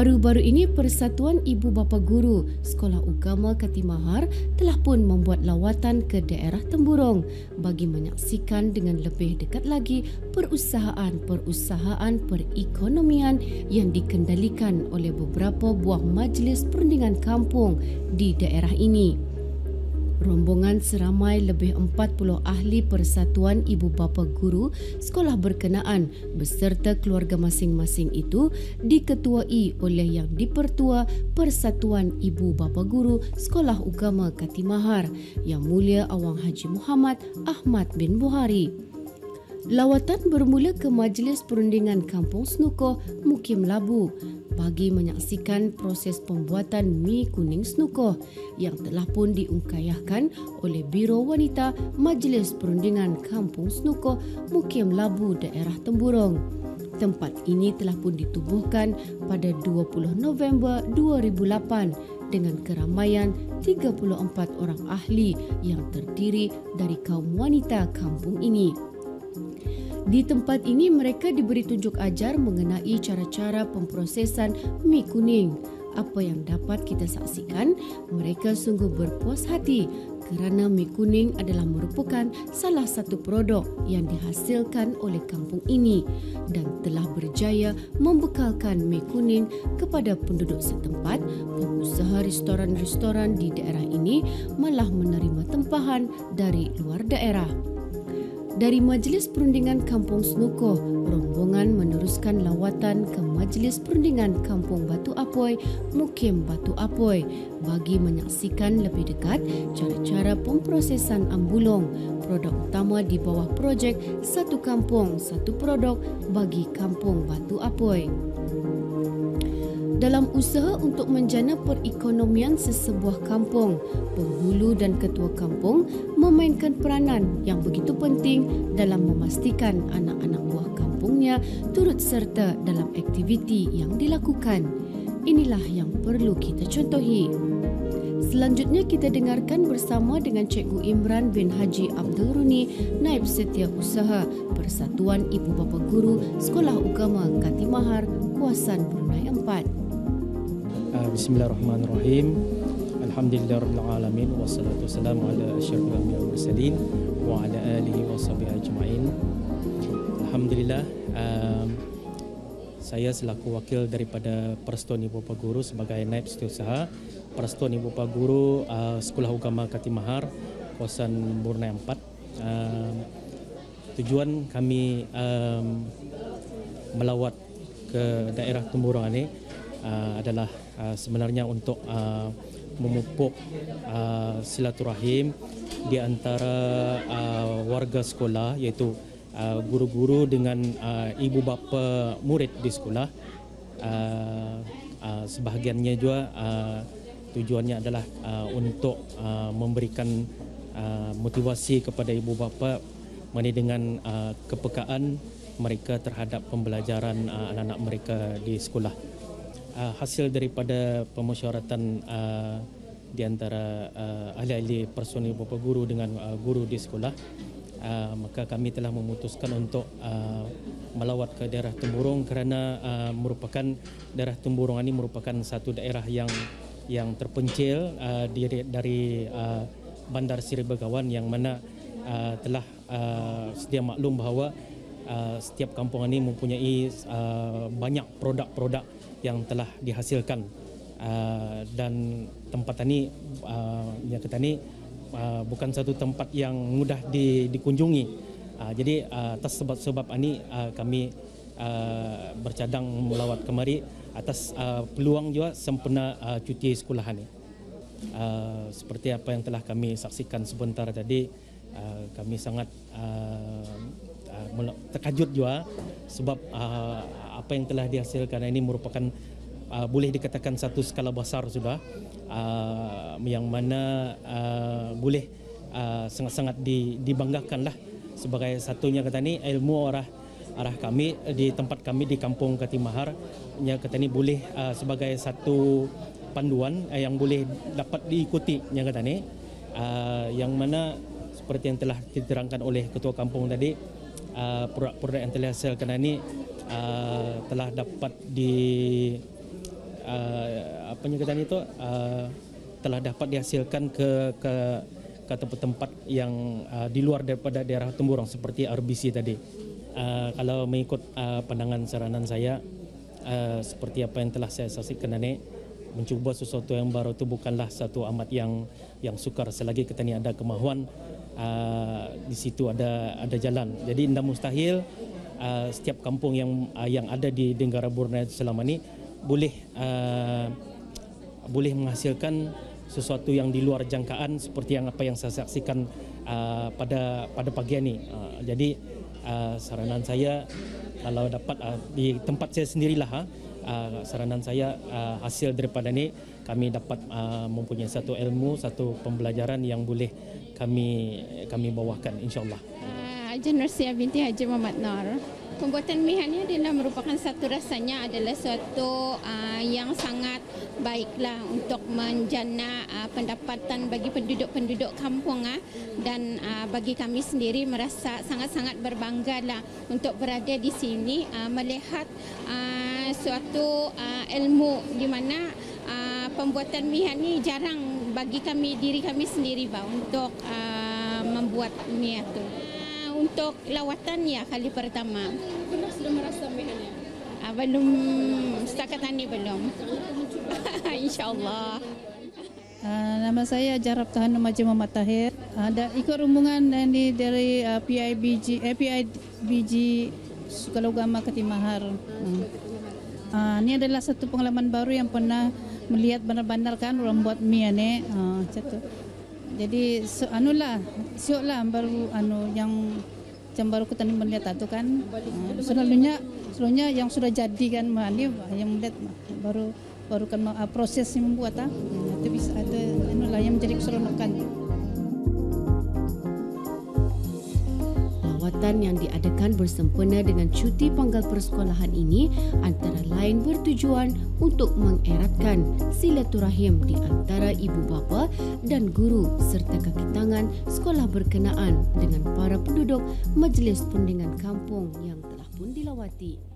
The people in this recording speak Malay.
Baru-baru ini Persatuan Ibu Bapa Guru Sekolah Ugama Katimahar telah pun membuat lawatan ke daerah Temburong bagi menyaksikan dengan lebih dekat lagi perusahaan-perusahaan perekonomian yang dikendalikan oleh beberapa buah majlis perundingan kampung di daerah ini. Rombongan seramai lebih 40 ahli Persatuan Ibu Bapa Guru sekolah berkenaan beserta keluarga masing-masing itu diketuai oleh Yang di-Pertua Persatuan Ibu Bapa Guru Sekolah Ugama Katimahar Yang Mulia Awang Haji Muhammad Ahmad bin Buhari. Lawatan bermula ke Majlis Perundingan Kampung Snooko Mukim Labu bagi menyaksikan proses pembuatan mi kuning Snooko yang telah pun diungkayahkan oleh Biro Wanita Majlis Perundingan Kampung Snooko Mukim Labu daerah Temburong. Tempat ini telah pun ditubuhkan pada 20 November 2008 dengan keramaian 34 orang ahli yang terdiri dari kaum wanita kampung ini. Di tempat ini mereka diberi tunjuk ajar mengenai cara-cara pemprosesan mi kuning. Apa yang dapat kita saksikan, mereka sungguh berpuas hati kerana mi kuning adalah merupakan salah satu produk yang dihasilkan oleh kampung ini dan telah berjaya membekalkan mi kuning kepada penduduk setempat. Pengusaha restoran-restoran di daerah ini malah menerima tempahan dari luar daerah. Dari Majlis Perundingan Kampung Snooko, rombongan meneruskan lawatan ke Majlis Perundingan Kampung Batu Apoi, Mukim Batu Apoi bagi menyaksikan lebih dekat cara-cara pemprosesan ambulong, produk utama di bawah projek Satu Kampung, Satu Produk bagi Kampung Batu Apoi. Dalam usaha untuk menjana perekonomian sesebuah kampung, penghulu dan ketua kampung memainkan peranan yang begitu penting dalam memastikan anak-anak buah kampungnya turut serta dalam aktiviti yang dilakukan. Inilah yang perlu kita contohi. Selanjutnya kita dengarkan bersama dengan Cikgu Imran bin Haji Abdul Runi, Naib Setiausaha Persatuan Ibu Bapa Guru Sekolah Ugama Katimahar, Kuasan Brunei 4. Bismillahirrahmanirrahim. Alhamdulillahirrahmanirrahim. Wassalatu wassalamu ala asyrafil anbiya'i wal mursalin wa ala alihi wa sahbihi ajma'in. Alhamdulillah, saya selaku wakil daripada Persatuan Ibu Bapa Guru sebagai Naib Setiausaha Persatuan Ibu Bapa Guru Sekolah Ugama Katimahar, Kawasan Brunei 4. Tujuan kami melawat ke daerah Temburong ini adalah sebenarnya untuk memupuk silaturahim di antara warga sekolah, iaitu guru-guru dengan ibu bapa murid di sekolah. Sebahagiannya juga tujuannya adalah untuk memberikan motivasi kepada ibu bapa mengenai dengan kepekaan mereka terhadap pembelajaran anak-anak mereka di sekolah. Hasil daripada pemusyawaratan di antara ahli-ahli Persatuan Ibu Bapa Guru dengan guru di sekolah, maka kami telah memutuskan untuk melawat ke daerah Temburong kerana merupakan daerah Temburong ini merupakan satu daerah yang terpencil dari Bandar Seri Begawan, yang mana telah sedia maklum bahawa setiap kampung ini mempunyai banyak produk-produk yang telah dihasilkan, dan tempat ini yang kata ni bukan satu tempat yang mudah dikunjungi. Jadi atas sebab ini kami bercadang melawat kemari atas peluang juga sempena cuti sekolah ini. Seperti apa yang telah kami saksikan sebentar tadi, kami sangat terkejut juga sebab apa yang telah dihasilkan ini merupakan boleh dikatakan satu skala besar sudah, yang mana boleh sangat-sangat dibanggakanlah sebagai satunya kata ni ilmu arah kami di tempat kami di Kampung Katimahar, yang kata ni boleh sebagai satu panduan yang boleh dapat diikuti, yang kata ni yang mana seperti yang telah diterangkan oleh ketua kampung tadi, produk-produk yang telah dihasilkan ini telah dapat penyekatan itu telah dapat dihasilkan ke tempat-tempat yang di luar daripada daerah Temburong seperti RBC tadi. Kalau mengikut pandangan saranan saya, seperti apa yang telah saya saksikan ini, mencuba sesuatu yang baru itu bukanlah satu amat yang sukar selagi kita ni ada kemahuan, di situ ada jalan. Jadi tidak mustahil setiap kampung yang ada di negara Borneo selama ini boleh menghasilkan sesuatu yang di luar jangkaan seperti apa yang saya saksikan pada pagi ini. Jadi saranan saya, kalau dapat di tempat saya sendirilah, saranan saya hasil daripada ini kami dapat mempunyai satu ilmu, satu pembelajaran yang boleh kami bawakan, insyaAllah. Haji Nursia binti Haji Muhammad Nur. Pembuatan mihan ini adalah merupakan satu rasanya adalah suatu yang sangat baiklah untuk menjana pendapatan bagi penduduk-penduduk kampung, dan bagi kami sendiri merasa sangat-sangat berbanggalah untuk berada di sini melihat suatu ilmu di mana pembuatan mihan ini jarang bagi diri kami sendiri untuk membuat mihan itu. Untuk lawatan ya kali pertama. Pernah sudah merasa mihannya? Belum, setakat ini belum. InsyaAllah. Nama saya Jarab Tahan Haji Muhammad Tahir. Ada ikut rombongan dari PIBG Sekolah Agama Ketimahar. Ini adalah satu pengalaman baru yang pernah melihat benar-benar kan orang buat mie ni. Jadi sioklah baru yang baru kita melihat itu kan. Selalunya yang sudah jadi kan ini yang melihat baru kan proses yang membuat itu bisa ada yang menjadi keseronokan. Lawatan yang diadakan bersempena dengan cuti panggal persekolahan ini antara lain bertujuan untuk mengeratkan silaturahim di antara ibu bapa dan guru serta kaki tangan sekolah berkenaan dengan para penduduk Majlis Perundingan Kampung yang telah pun dilawati.